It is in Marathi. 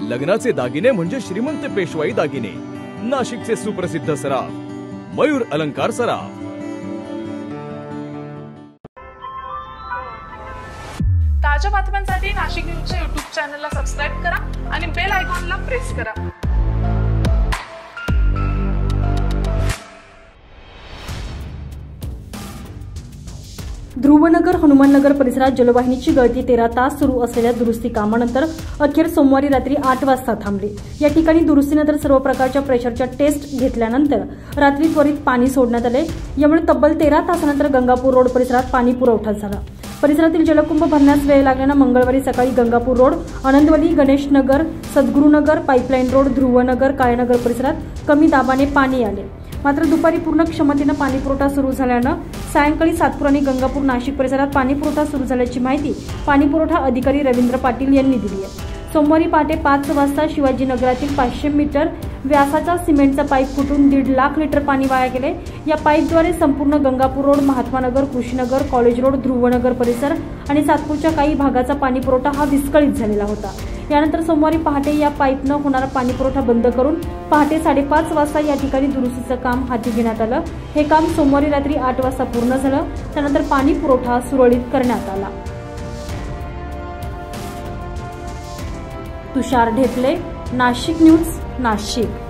लग्नाचे दागिने म्हणजे श्रीमंत पेशवाई दागिने, नाशिकचे सुप्रसिद्ध सराफ मयूर अलंकार सराफ। ताज्या बातम्यांसाठी नाशिक न्यूजच्या YouTube चॅनलला सबस्क्राइब करा आणि बेल आयकॉनला प्रेस करा। ध्रुवनगर हनुमाननगर परिसरात जलवाहिनीची गळती 13 तास सुरू असलेल्या दुरुस्ती कामानंतर अखेर सोमवारी रात्री 8 वाजता थांबली। या ठिकाणी दुरुस्तीनंतर सर्व प्रकारच्या प्रेशरच्या टेस्ट घेतल्यानंतर रात्री त्वरित पाणी सोडण्यात आले। यामुळे तब्बल 13 तासानंतर गंगापूर रोड परिसरात पाणी पुरवठा झाला। परिसरातील जलकुंभ भरण्यास वेळ लागल्याने मंगळवारी सकाळी Gangapur road, Anandvali, Ganeshnagar, Sadgurunagar, pipeline road, Dhruvnagar, Kalenagar परिसरात कमी दाबाने पाणी आले। मात्र दुपारी पूर्ण क्षमतेने पाणी पुरवठा सुरू झाल्याने सायंकाळी सातपूर आणि गंगापूर नाशिक परिसरात पाणी पुरवठा सुरू झाल्याची माहिती पाणी पुरवठा अधिकारी रवींद्र पाटील यांनी दिली आहे। सोमवारी पहाटे 5 वाजता शिवाजीनगरातील 500 मीटर व्यासाचा सिमेंटचा पाईप फुटून 1.5 लाख लिटर पाणी वाया गेले। या पाईपद्वारे संपूर्ण Gangapur road, Mahatmanagar, Krishinagar, college road, Dhruvnagar परिसर आणि सातपूरच्या काही भागाचा पाणी पुरवठा हा विस्कळीत झालेला होता। यानंतर सोमवारी पहाटे या पाईपने होणारा पाणी पुरवठा बंद करून पहाटे 5:30 वाजता या ठिकाणी दुरुस्तीचं काम हाती घेण्यात आलं। हे काम सोमवारी रात्री 8 वाजता पूर्ण झालं। त्यानंतर पाणी पुरवठा सुरळीत करण्यात आला। तुषार ढेपले, नाशिक न्यूज, नाशिक।